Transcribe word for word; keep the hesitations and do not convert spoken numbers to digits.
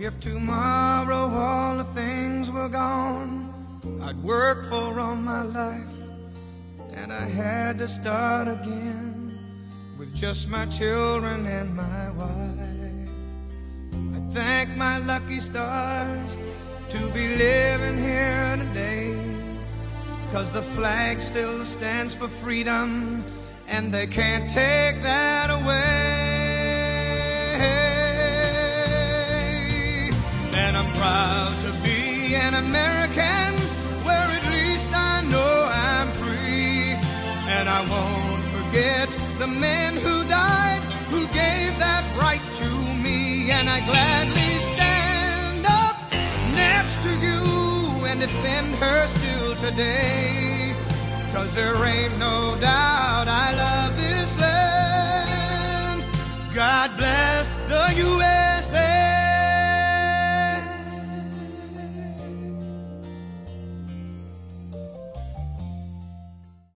If tomorrow all the things were gone I'd work for all my life, and I had to start again with just my children and my wife. I thank my lucky stars to be living here today, 'cause the flag still stands for freedom, and they can't take that away. And I'm proud to be an American, where at least I know I'm free. And I won't forget the men who died, who gave that right to me. And I gladly stand up next to you and defend her still today, 'cause there ain't no doubt I love this land. God bless the U S